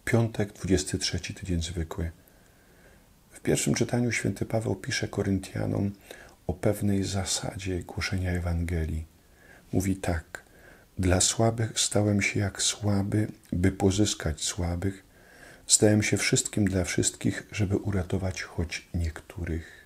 Piątek, 23 tydzień zwykły. W pierwszym czytaniu święty Paweł pisze Koryntianom o pewnej zasadzie głoszenia Ewangelii. Mówi tak: dla słabych stałem się jak słaby, by pozyskać słabych. Stałem się wszystkim dla wszystkich, żeby uratować choć niektórych.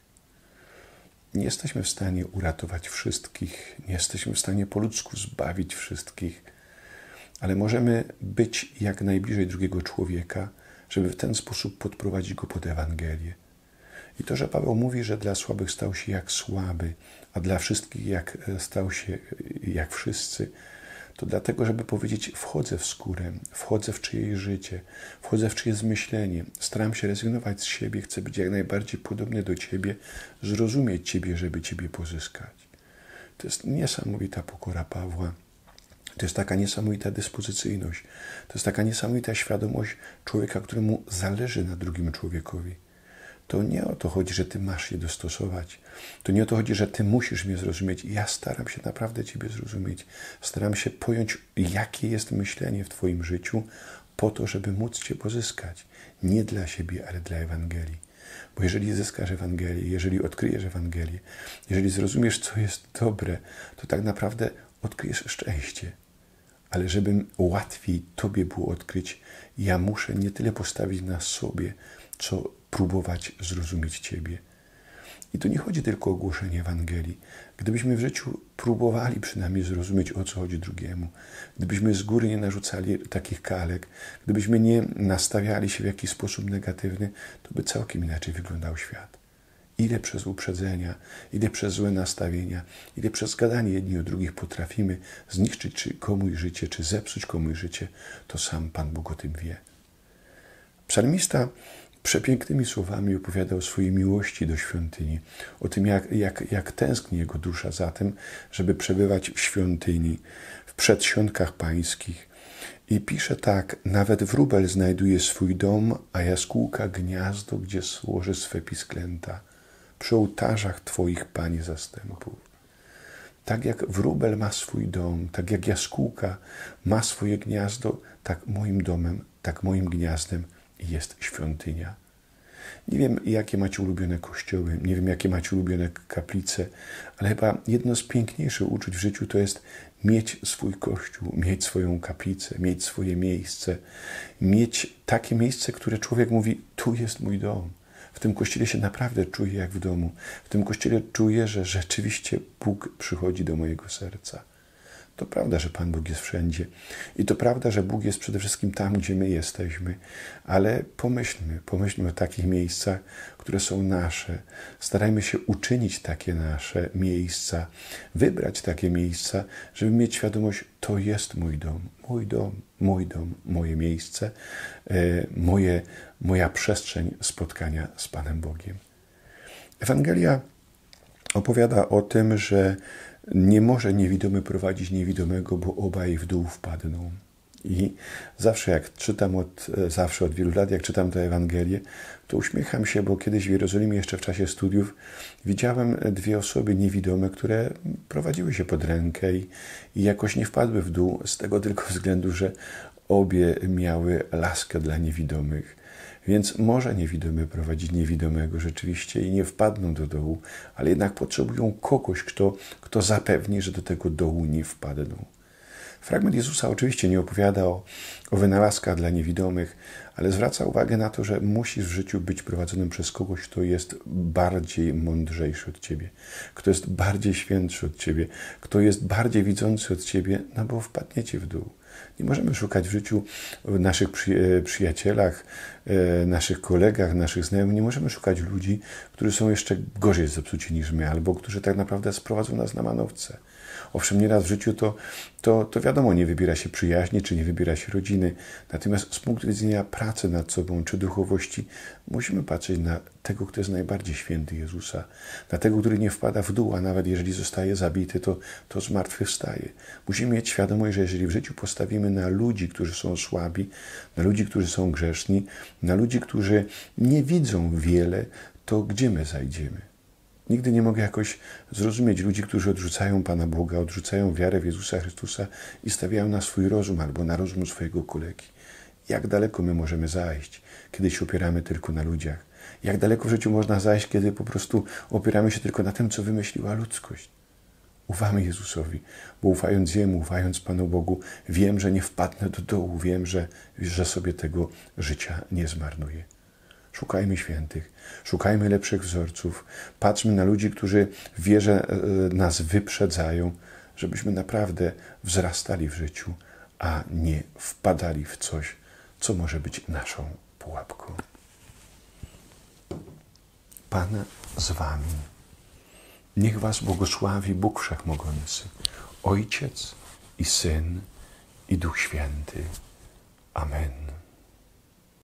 Nie jesteśmy w stanie uratować wszystkich, nie jesteśmy w stanie po ludzku zbawić wszystkich, ale możemy być jak najbliżej drugiego człowieka, żeby w ten sposób podprowadzić go pod Ewangelię. I to, że Paweł mówi, że dla słabych stał się jak słaby, a dla wszystkich stał się jak wszyscy, to dlatego, żeby powiedzieć: wchodzę w skórę, wchodzę w czyjeś życie, wchodzę w czyjeś myślenie, staram się rezygnować z siebie, chcę być jak najbardziej podobny do Ciebie, zrozumieć Ciebie, żeby Ciebie pozyskać. To jest niesamowita pokora Pawła. To jest taka niesamowita dyspozycyjność. To jest taka niesamowita świadomość człowieka, któremu zależy na drugim człowiekowi. To nie o to chodzi, że Ty masz je dostosować. To nie o to chodzi, że Ty musisz mnie zrozumieć. Ja staram się naprawdę Ciebie zrozumieć. Staram się pojąć, jakie jest myślenie w Twoim życiu, po to, żeby móc Cię pozyskać. Nie dla siebie, ale dla Ewangelii. Bo jeżeli zyskasz Ewangelię, jeżeli odkryjesz Ewangelię, jeżeli zrozumiesz, co jest dobre, to tak naprawdę odkryjesz szczęście. Ale żebym łatwiej Tobie było odkryć, ja muszę nie tyle postawić na sobie, co próbować zrozumieć Ciebie. I tu nie chodzi tylko o głoszenie Ewangelii. Gdybyśmy w życiu próbowali przynajmniej zrozumieć, o co chodzi drugiemu, gdybyśmy z góry nie narzucali takich kalek, gdybyśmy nie nastawiali się w jakiś sposób negatywny, to by całkiem inaczej wyglądał świat. Ile przez uprzedzenia, ile przez złe nastawienia, ile przez gadanie jedni o drugich potrafimy zniszczyć komuś życie, czy zepsuć komuś życie, to sam Pan Bóg o tym wie. Psalmista przepięknymi słowami opowiada o swojej miłości do świątyni, o tym, jak tęskni jego dusza za tym, żeby przebywać w świątyni, w przedsionkach pańskich. I pisze tak: nawet wróbel znajduje swój dom, a jaskółka gniazdo, gdzie złoży swe pisklęta. Przy ołtarzach Twoich, Panie zastępów. Tak jak wróbel ma swój dom, tak jak jaskółka ma swoje gniazdo, tak moim domem, tak moim gniazdem jest świątynia. Nie wiem, jakie macie ulubione kościoły, nie wiem, jakie macie ulubione kaplice, ale chyba jedno z piękniejszych uczuć w życiu to jest mieć swój kościół, mieć swoją kaplicę, mieć swoje miejsce, mieć takie miejsce, które człowiek mówi: tu jest mój dom. W tym kościele się naprawdę czuję jak w domu. W tym kościele czuję, że rzeczywiście Bóg przychodzi do mojego serca. To prawda, że Pan Bóg jest wszędzie. I to prawda, że Bóg jest przede wszystkim tam, gdzie my jesteśmy. Ale pomyślmy o takich miejscach, które są nasze. Starajmy się uczynić takie nasze miejsca, wybrać takie miejsca, żeby mieć świadomość: to jest mój dom, mój dom, mój dom, moje miejsce, moja przestrzeń spotkania z Panem Bogiem. Ewangelia opowiada o tym, że nie może niewidomy prowadzić niewidomego, bo obaj w dół wpadną. I zawsze jak czytam, od wielu lat, jak czytam tę Ewangelię, to uśmiecham się, bo kiedyś w Jerozolimie jeszcze w czasie studiów widziałem dwie osoby niewidome, które prowadziły się pod rękę i jakoś nie wpadły w dół, z tego tylko względu, że obie miały laskę dla niewidomych. Więc może niewidomy prowadzić niewidomego rzeczywiście i nie wpadną do dołu, ale jednak potrzebują kogoś, kto zapewni, że do tego dołu nie wpadną. Fragment Jezusa oczywiście nie opowiada o wynalazkach dla niewidomych, ale zwraca uwagę na to, że musisz w życiu być prowadzonym przez kogoś, kto jest bardziej mądrzejszy od Ciebie, kto jest bardziej świętszy od Ciebie, kto jest bardziej widzący od Ciebie, no bo wpadniecie w dół. Nie możemy szukać w życiu w naszych przyjacielach, naszych kolegach, naszych znajomych. Nie możemy szukać ludzi, którzy są jeszcze gorzej zepsuci niż my, albo którzy tak naprawdę sprowadzą nas na manowce. Owszem, nieraz w życiu to wiadomo, nie wybiera się przyjaźni, czy nie wybiera się rodziny. Natomiast z punktu widzenia pracy nad sobą, czy duchowości, musimy patrzeć na tego, kto jest najbardziej święty, Jezusa. Na tego, który nie wpada w dół, a nawet jeżeli zostaje zabity, to zmartwychwstaje. Musimy mieć świadomość, że jeżeli w życiu postawimy na ludzi, którzy są słabi, na ludzi, którzy są grzeszni, na ludzi, którzy nie widzą wiele, to gdzie my zajdziemy? Nigdy nie mogę jakoś zrozumieć ludzi, którzy odrzucają Pana Boga, odrzucają wiarę w Jezusa Chrystusa i stawiają na swój rozum albo na rozum swojego kolegi. Jak daleko my możemy zajść, kiedy się opieramy tylko na ludziach? Jak daleko w życiu można zajść, kiedy po prostu opieramy się tylko na tym, co wymyśliła ludzkość? Ufamy Jezusowi, bo ufając Jemu, ufając Panu Bogu, wiem, że nie wpadnę do dołu, wiem, że sobie tego życia nie zmarnuję. Szukajmy świętych, szukajmy lepszych wzorców, patrzmy na ludzi, którzy w wierze nas wyprzedzają, żebyśmy naprawdę wzrastali w życiu, a nie wpadali w coś, co może być naszą pułapką. Pan z wami. Niech was błogosławi Bóg Wszechmogący, Ojciec i Syn, i Duch Święty. Amen.